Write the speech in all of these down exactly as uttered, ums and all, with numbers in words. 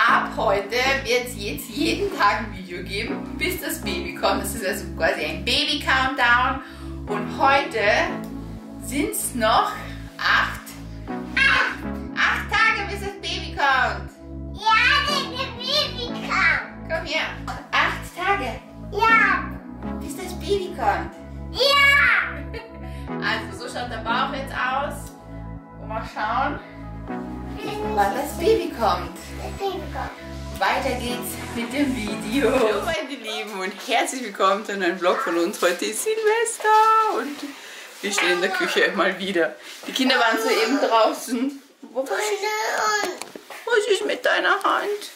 ab heute wird es jetzt jeden Tag ein Video geben, bis das Baby kommt. Das ist also quasi ein Baby-Countdown. Und heute sind es noch acht, acht, acht Tage, bis das Baby kommt. Ja, bis das Baby kommt. Komm her. Acht Tage. Ja. Bis das Baby kommt. Ja. Also so schaut der Bauch jetzt aus. Und mal schauen, wann das Baby kommt. Das Baby kommt. Weiter geht's mit dem Video. Hallo meine Lieben und herzlich willkommen zu einem Vlog von uns. Heute ist Silvester und wir stehen in der Küche mal wieder. Die Kinder waren soeben draußen. Wo was ist, was ist mit deiner Hand?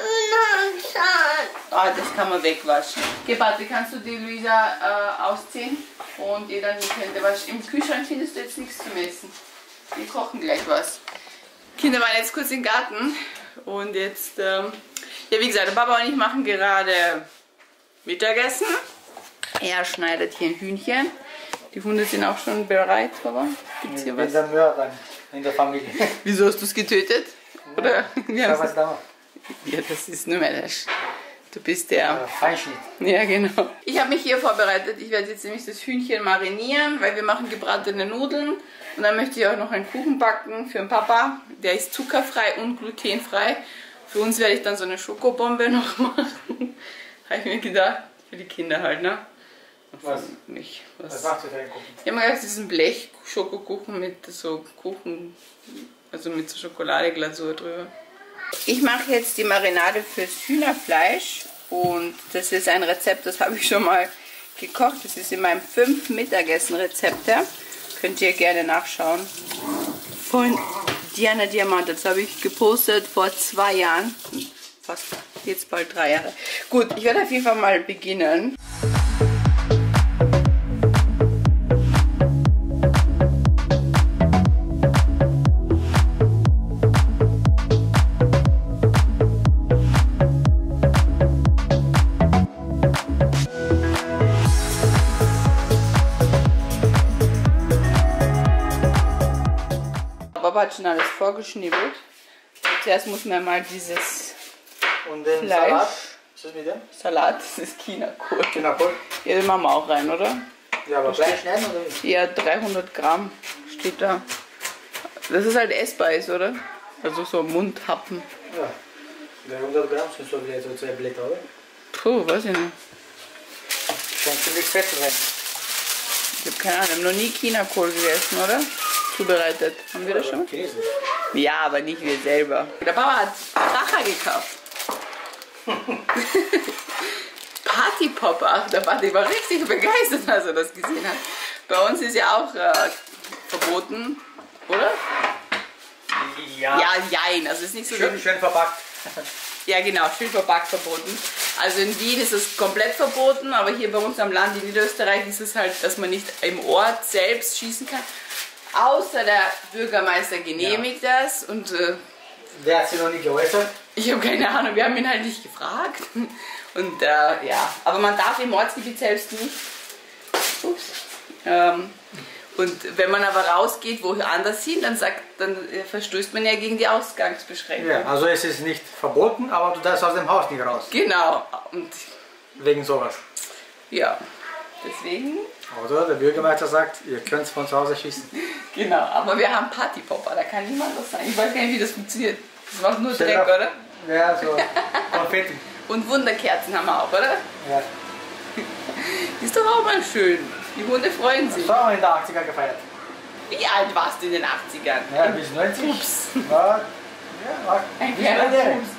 Ah, das kann man wegwaschen. Okay, Patrick, kannst du die Luisa äh, ausziehen und ihr dann die Hände waschen? Im Kühlschrank findest du jetzt nichts zum Essen. Wir kochen gleich was. Kinder waren jetzt kurz im Garten und jetzt, ähm, ja wie gesagt, der Papa und ich machen gerade Mittagessen. Er schneidet hier ein Hühnchen. Die Hunde sind auch schon bereit, Papa. Gibt's hier was? Ich bin der Mörder in der Familie. Wieso hast du es getötet? Oder? Ja, was da? Ja, das ist nur mehr das. Du bist der... Ja, Feinschnitt. Ja, genau. Ich habe mich hier vorbereitet. Ich werde jetzt nämlich das Hühnchen marinieren, weil wir machen gebratene Nudeln. Und dann möchte ich auch noch einen Kuchen backen für den Papa. Der ist zuckerfrei und glutenfrei. Für uns werde ich dann so eine Schokobombe noch machen. Habe ich mir gedacht. Für die Kinder halt, ne? Was? Mich. Was? Was machst du für einen Kuchen? Ich habe mir gedacht, diesen Blech-Schokokuchen mit so Kuchen, also mit so Schokoladeglasur drüber. Ich mache jetzt die Marinade fürs Hühnerfleisch und das ist ein Rezept, das habe ich schon mal gekocht. Das ist in meinem fünf Mittagessen-Rezepte. Könnt ihr gerne nachschauen. Von Diana Diamant, das habe ich gepostet vor zwei Jahren. Fast jetzt bald drei Jahre. Gut, ich werde auf jeden Fall mal beginnen. Papa hat schon alles vorgeschnibbelt. Zuerst muss man mal dieses Und den Fleisch. Salat. Was ist mit dem? Salat, das ist Chinakohl. Chinakohl. Ja, den machen wir auch rein, oder? Ja, aber gleich schneiden oder nicht? Ja, dreihundert Gramm steht da. Das ist halt essbar ist, oder? Also so Mundhappen. Ja. dreihundert Gramm sind so wie so zwei Blätter, oder? Puh, weiß ich nicht. Schon ziemlich fett rein. Ich habe keine Ahnung, ich habe noch nie Chinakohl gegessen, oder? Zubereitet. Haben wir das schon? Käse. Ja, aber nicht wir selber. Der Papa hat Kracher gekauft. Partypopper. Ach, der Patrick war richtig begeistert, als er das gesehen hat. Bei uns ist ja auch äh, verboten, oder? Ja. Ja, jein. Also ist nicht so. Schön, schön verpackt. Ja, genau, schön verpackt verboten. Also in Wien ist es komplett verboten, aber hier bei uns am Land in Niederösterreich ist es halt, dass man nicht im Ort selbst schießen kann. Außer der Bürgermeister genehmigt ja. das und äh, Der hat sich noch nicht geäußert. ich habe keine Ahnung, wir haben ihn halt nicht gefragt. Und äh, ja, aber man darf im Ortsgebiet selbst nicht. Ups. Ähm, und wenn man aber rausgeht, woanders hin, dann, sagt, dann äh, verstößt man ja gegen die Ausgangsbeschränkung. Ja, also es ist nicht verboten, aber du darfst aus dem Haus nicht raus. Genau. Und Wegen sowas. ja, deswegen. Oder der Bürgermeister sagt, ihr könnt von zu Hause schießen. Genau, aber wir haben Partypopper, da kann niemand was sagen. Ich weiß gar nicht, wie das funktioniert. Das macht nur Stell Dreck, auf. oder? Ja, so Konfetti. Und Wunderkerzen haben wir auch, oder? Ja. Ist doch auch mal schön. Die Hunde freuen sich. Das haben wir in der achtziger gefeiert. Wie alt warst du in den achtzigern? Ja, bis neunzig. Ups. War, ja, war Ein bis kleiner neunzig. Fuß.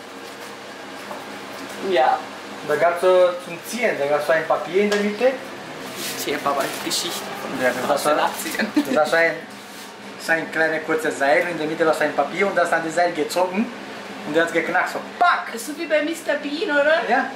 Ja. Da gab es so zum Ziehen, da gab es so ein Papier in der Mitte. Tja, Papa, Geschichten Ja, aus das den war, achtzigern. das war so ein, so ein kleines kurzes Seil, in der Mitte war so ein Papier und das hat die Seil gezogen und der hat geknackt, so pack! Das ist so wie bei Mister Bean, oder? Ja.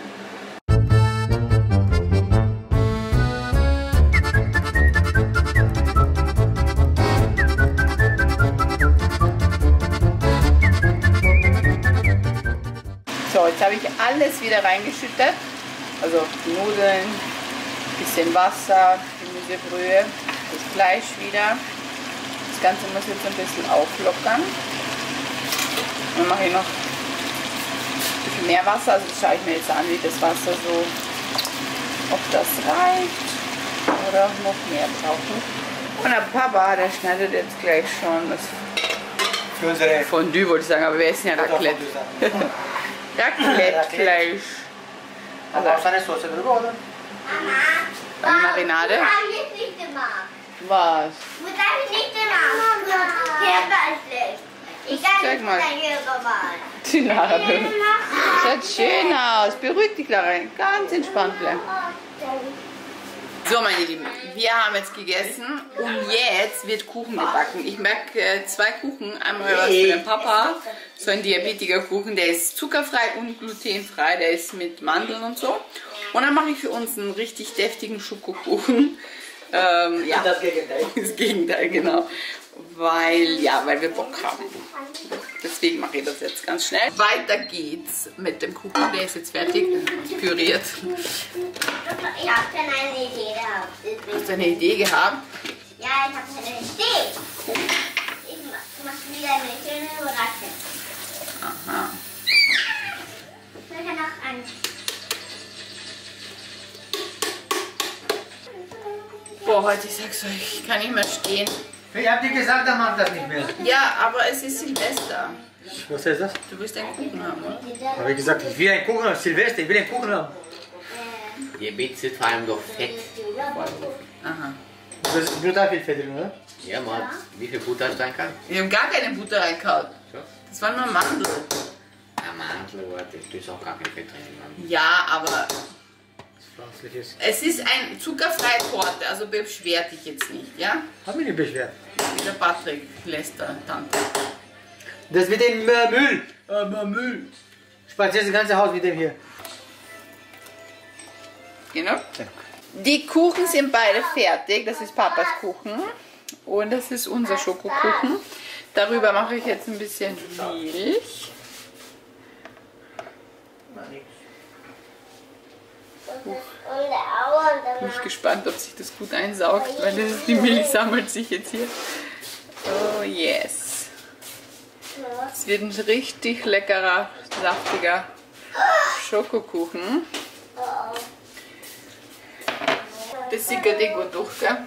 So, jetzt habe ich alles wieder reingeschüttet. Also die Nudeln, bisschen Wasser, Gemüsebrühe, das Fleisch wieder. Das Ganze muss jetzt ein bisschen auflockern. Dann mache ich noch mehr Wasser, also schaue ich mir jetzt an, wie das Wasser so, ob das reicht oder noch mehr brauchen. Und der Papa, der schneidet jetzt gleich schon das Für unsere Fondue, wollte ich sagen, aber wir essen ja Raclette. Raclette gleich. Also auch seine Soße drüber, oder? Eine Marinade. Das habe ich nicht gemacht. Was? Das habe ich nicht gemacht. Hier war es schlecht. Ich kann Zeig nicht mal. hier gemacht. Die Lara. Schaut schön aus. Beruhig dich, Lara. Ganz entspannt bleiben. So, meine Lieben, wir haben jetzt gegessen und jetzt wird Kuchen gebacken. Ich merke äh, zwei Kuchen. Einmal was für den Papa, so ein Diabetiker-Kuchen, der ist zuckerfrei und glutenfrei, der ist mit Mandeln und so. Und dann mache ich für uns einen richtig deftigen Schokokuchen. Ähm, ja, Das Gegenteil. das Gegenteil, genau. Weil, ja, weil wir Bock haben. Deswegen mache ich das jetzt ganz schnell. Weiter geht's mit dem Kuchen, der ist jetzt fertig, püriert. Ich habe schon eine Idee gehabt. Hast du eine Idee gehabt? Ja, ich habe eine Idee. Ich mache wieder eine schöne Überraschung. Aha. Ich möchte noch an. Boah, heute, ich sag's euch, ich kann nicht mehr stehen. Ich hab dir gesagt, er mag das nicht mehr. Ja, aber es ist Silvester. Was heißt das? Du willst einen Kuchen haben, oder? Habe ich gesagt, ich will einen Kuchen haben, Silvester, ich will einen Kuchen haben. Diabetes ist vor allem doch Fett. Aha. Das ist brutal viel Fett drin, oder? Ja, Mann. Wie viel Butter hast du reingehauen? Wir haben gar keine Butter reingehauen. So? Das war nur Mandel. Ja, Mandel, warte, da ist auch gar kein Fett drin. Mann. Ja, aber Pflanzliches. es ist ein zuckerfreie Torte, also beschwer dich jetzt nicht, ja? Hab mich nicht beschwert. Dieser Patrick lässt da Tante. Das mit dem äh, Müll. Aber Müll. Spaziert das ganze Haus mit dem hier. Genau. Die Kuchen sind beide fertig. Das ist Papas Kuchen und das ist unser Schokokuchen. Darüber mache ich jetzt ein bisschen Milch. Bin ich gespannt, ob sich das gut einsaugt, weil das, die Milch sammelt sich jetzt hier. Oh yes. Es wird ein richtig leckerer, saftiger Schokokuchen. Das sickert eh gut durch, gell?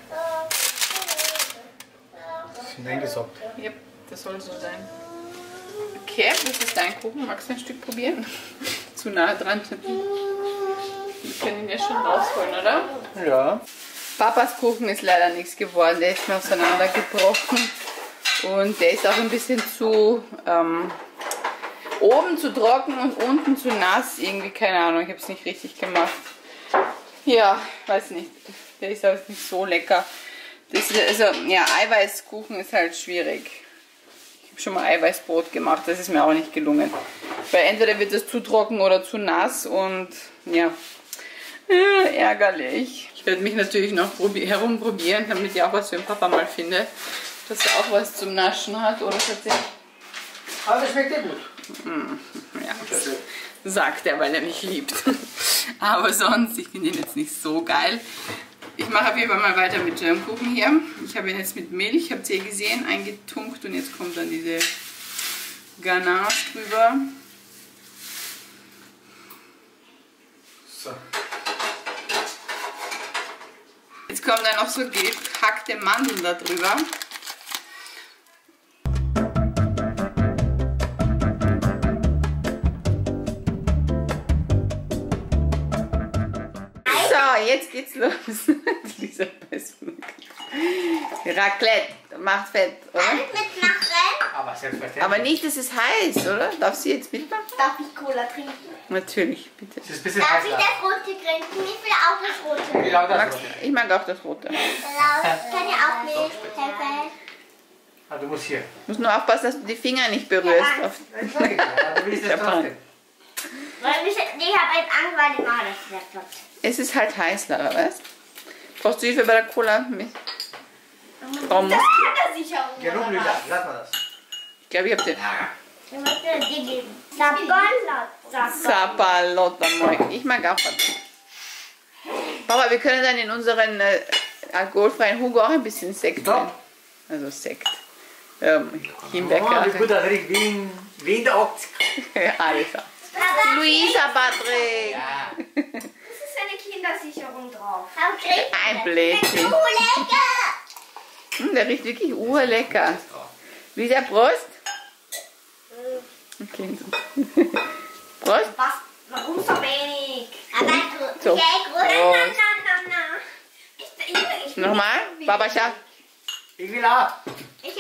Hineingesaugt. Ja, das soll so sein. Okay, das ist dein Kuchen. Magst du ein Stück probieren? Zu nah dran. Wir können ihn ja schon rausholen, oder? Ja. Papas Kuchen ist leider nichts geworden. Der ist mir auseinandergebrochen. Und der ist auch ein bisschen zu ähm, oben zu trocken und unten zu nass. Irgendwie, keine Ahnung, ich habe es nicht richtig gemacht. Ja, weiß nicht. Der ist halt nicht so lecker. Das ist, also, ja, Eiweißkuchen ist halt schwierig. Ich habe schon mal Eiweißbrot gemacht, das ist mir auch nicht gelungen. Weil entweder wird es zu trocken oder zu nass und ja, äh, ärgerlich. Ich werde mich natürlich noch herumprobieren, damit ich auch was für den Papa mal finde. Dass er auch was zum Naschen hat oder tatsächlich. Aber das schmeckt ja gut. Mm, ja, das sagt er, weil er mich liebt. Aber sonst, ich finde ihn jetzt nicht so geil. Ich mache auf jeden Fall mal weiter mit dem Kuchen hier. Ich habe ihn jetzt mit Milch, habt ihr gesehen, eingetunkt und jetzt kommt dann diese Ganache drüber. So. Jetzt kommen dann noch so gehackte Mandeln da drüber. So, jetzt geht's los. Dieser Raclette macht fett, oder? Alles mitmachen? Aber selbstverständlich. Aber nicht, es ist heiß, oder? Darf sie jetzt mitmachen? Darf ich Cola trinken? Natürlich, bitte. Das ist ein bisschen Darf heiß. ich das Rote trinken? Ich will auch das Rote. Wie lange das Magst, noch? ich mag auch das Rote. Kann ich auch mithelfen? Ah, du musst hier. Du musst nur aufpassen, dass du die Finger nicht berührst. Ja. Auf Ich sag dir, aber du willst das trotzdem. Weil ich, ich habe jetzt Angst, weil die Mama das gesagt hat. es ist halt heiß, Lara, weißt? Brauchst du Hilfe bei der Cola? Mit? Warum? Das kann er sicher auch. Genug Lüder, lass mal das. Ich glaube, ich habe den Ich möchte dir geben. Sabalot. Sapalotta Moi. Ich mag auch was. Papa, wir können dann in unseren äh, alkoholfreien Hugo auch ein bisschen Sekt So. rein. Also Sekt. Ähm, Oh, Himbeerkraut. wie gut das riecht, wie in, wie in der Optik. Ja, alles ab. Aber Luisa, Patrick. Ja. Das ist eine Kindersicherung drauf. Ein Blödsinn. Oh, lecker! Hm, der riecht wirklich urlecker. Luisa, Prost. Okay. Prost. Was? Warum so wenig? Aber So. okay, gut. Prost. Na, na, na, na. Ich, ich, ich, Nochmal. Papa, schau. Ich will auch. Ich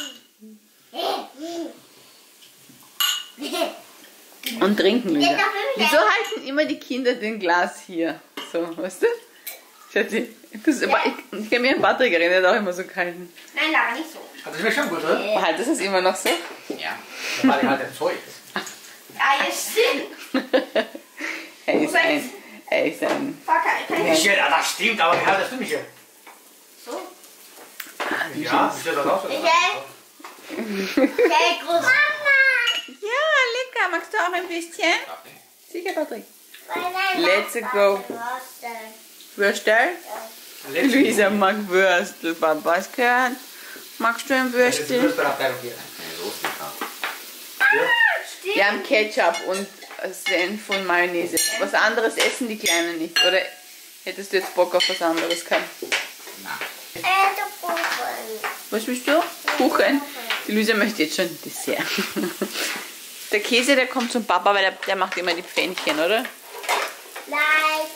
Und trinken wieder. Ja, dafür Wieso halten immer die Kinder den Glas hier? So, weißt du? Schatzi, das, ich, ich kann mich an Patrick erinnern, der hat auch immer so gehalten. Nein, Lara, nicht so. Aber das wäre schon gut, oder? Halt, das ist immer noch so? Ja. Da war ich halt ein Zeug. Ah, ja, stimmt. Er ist ein, er ist ein, Fuck, kann ich Michelle, ah, das stimmt, aber wie haltest du, Michelle? so? Ja, Michelle, das auch so. Okay, groß. Mama! ja, lecker. Magst du auch ein bisschen? Okay. Sicher, Patrick. Let's Let's go. Würstel? Luisa mag Würstel. Papa ist gehört. Magst du ein Das ist die Würstel? Würstelabteilung hier. Eine Rosenkarte. Wir haben Ketchup und Senf und Mayonnaise. Was anderes essen die Kleinen nicht. Oder hättest du jetzt Bock auf was anderes gehabt? Nein. Was willst du? Kuchen? Die Luisa möchte jetzt schon Dessert. Der Käse, der kommt zum Papa, weil der, der macht immer die Pfännchen, oder? Like.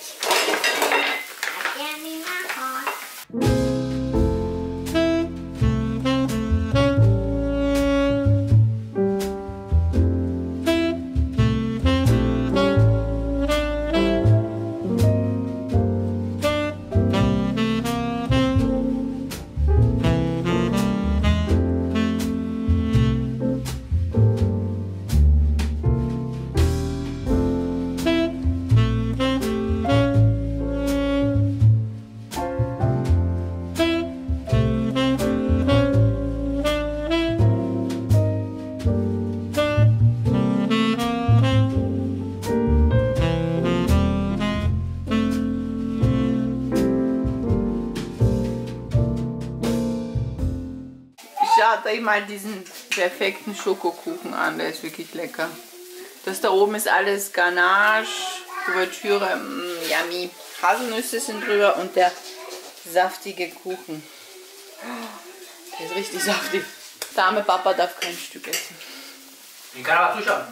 Schaut euch mal diesen perfekten Schokokuchen an, der ist wirklich lecker. Das da oben ist alles Ganache, Kuvertüre, mm, yummy. Haselnüsse sind drüber und der saftige Kuchen. Der ist richtig saftig. Der arme Papa darf kein Stück essen. Ich kann aber zuschauen.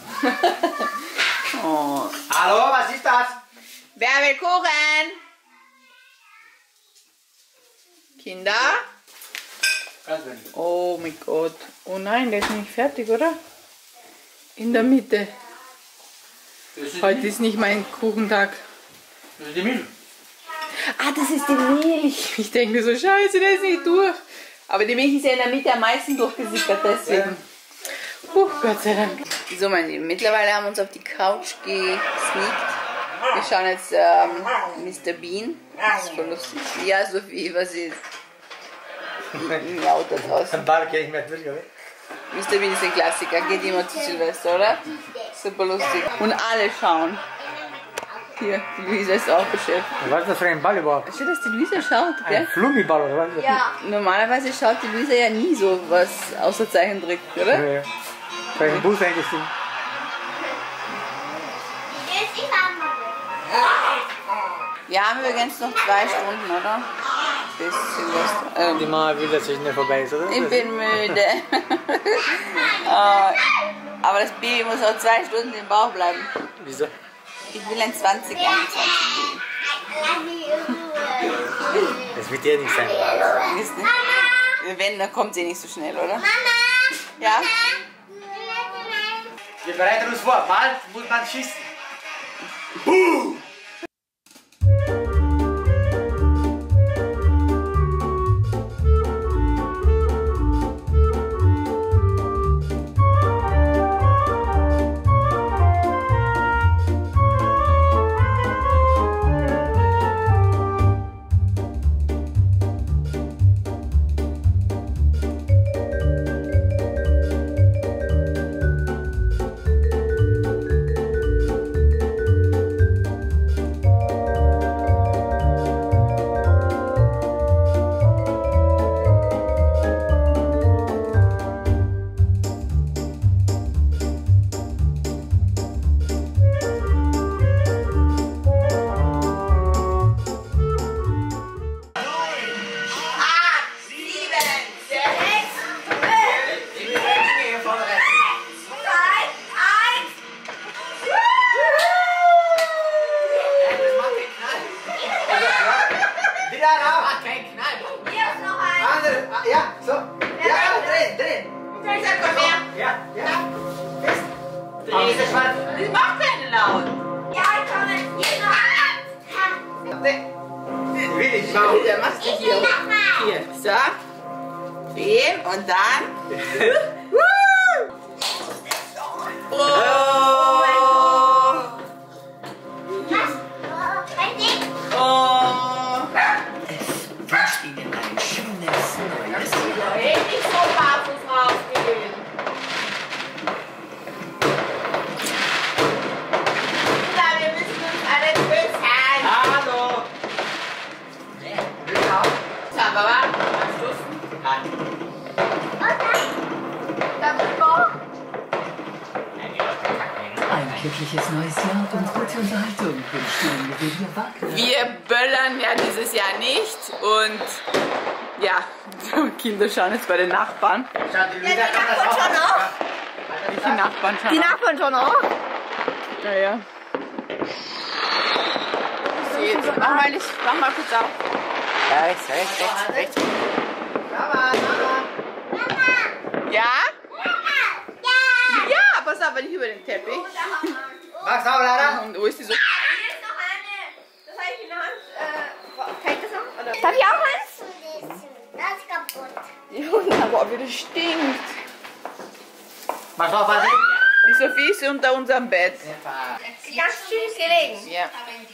Oh. Hallo, was ist das? Wer will Kuchen? Kinder? Ganz wenig. Oh mein Gott. Oh nein, der ist nicht fertig, oder? In der Mitte. Das ist, Heute ist nicht mein Kuchentag. das ist die Milch. Ah, das ist die Milch. Ich denke mir so, scheiße, der ist nicht durch. Aber die Milch ist ja in der Mitte am meisten durchgesickert, deswegen. Puh, Gott sei Dank. So, meine Lieben, mittlerweile haben wir uns auf die Couch gesneakt. Wir schauen jetzt ähm, Mister Bean. Das ist voll lustig. Ja, Sophie, was ist? Miaut das aus. Ein Ball kenne ich mehr durch, oder? Mister Bean ist ein Klassiker, geht immer zu Silvester, oder? Super lustig. Und alle schauen. Hier, die Luisa ist auch beschäftigt. Was ist das für ein Ball überhaupt? Schön, dass die Luisa schaut, Ein gell? Flummiball oder was? Ja. Normalerweise schaut die Luisa ja nie so was außer Zeichentrick, oder? Ja. Für einen Bus eigentlich. Wir haben übrigens noch zwei Stunden, oder? Bis Silvester. Die Ähm, Mama will, dass es nicht vorbei ist, oder? ich bin müde. Äh, Aber das Baby muss auch zwei Stunden im Bauch bleiben. Wieso? Ich will ein zwanzig einundzwanzig Das wird dir nicht sein. Baby. Wisst ihr? Wenn, dann kommt sie nicht so schnell, oder? Ja? Wir bereiten uns vor. Bald muss man schießen. dann machst du hier. Hier, so. Den und dann. Oh. Oh. Es wünscht Ihnen ein schönes neues Jahr. Hey, nicht so barfuß rausgehen. Kinder, wir müssen uns alle küssen. Hallo! So, Baba, anstoßen. Ein glückliches neues Jahr und gute Unterhaltung wünscht Ihnen Lydia Wagner. Wir böllern ja dieses Jahr nicht und ja, die Kinder schauen jetzt bei den Nachbarn. Ja, die Nachbarn schon auch. Welche Nachbarn schauen? Die Nachbarn schon auch. Naja. So, jetzt mach mal, das, mach mal kurz auf. Rechts, rechts, rechts, rechts. Ja? Ja, pass auf, aber nicht über den Teppich. Mach's auf, Lara! Und wo ist die so? Hier ist noch eine. Das habe ich in der Hand. Äh, kann ich das noch? Oder? Darf ich auch eins? Das ist kaputt. Junge, boah, wie das stinkt. Mach's auf, Patrick! Die Sophie ist unter unserem Bett. Ganz schön gelegen. Ja.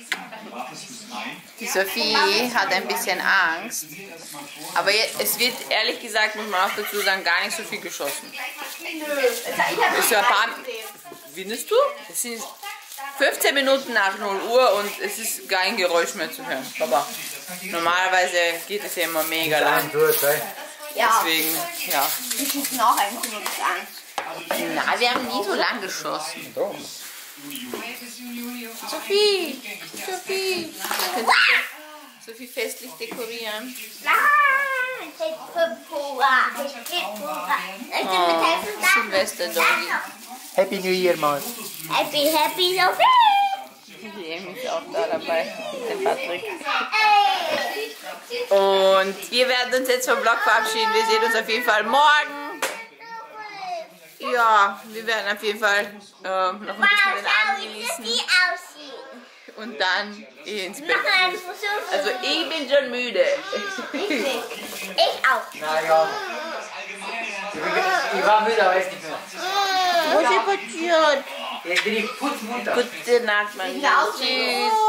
Die Sophie hat ein bisschen Angst. Aber es wird, ehrlich gesagt, muss man auch dazu sagen, gar nicht so viel geschossen. Es ist ja ein paar, findest du? Es sind fünfzehn Minuten nach null Uhr und es ist kein Geräusch mehr zu hören. Aber normalerweise geht es ja immer mega lang. Ja. Deswegen, ja. Wir schießen auch eins und uns an. Na, wir haben nie so lang geschossen. Sophie! Sophie! Kannst du Sophie festlich dekorieren? Nein, ich bin pura. Ich bin pura. Ich bin mit helfen da. Silvester-Doggy. Happy New Year, Mann! Happy, happy Sophie. Die Amy ist auch da dabei mit dem Patrick. Ey. Und wir werden uns jetzt vom Vlog verabschieden. Wir sehen uns auf jeden Fall morgen. Ja, wir werden auf jeden Fall äh, noch ein bisschen den Abend Wie genießen aussieht. und dann eh ins Bett. Noch ein gehen. Versuch. Also ich bin schon müde. Ich auch. Na ja. Ich war müde, aber jetzt nicht mehr. Was ist passiert? Jetzt bin ich putzmunter. Gute Nacht, mein Lieber. Tschüss.